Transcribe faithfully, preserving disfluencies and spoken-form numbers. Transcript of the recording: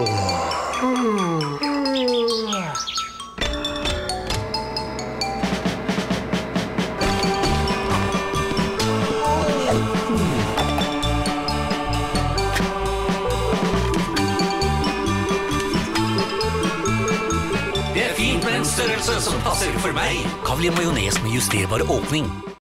Det er fint med en størrelse som passer for meg. Kavli majones med justerbar åpning.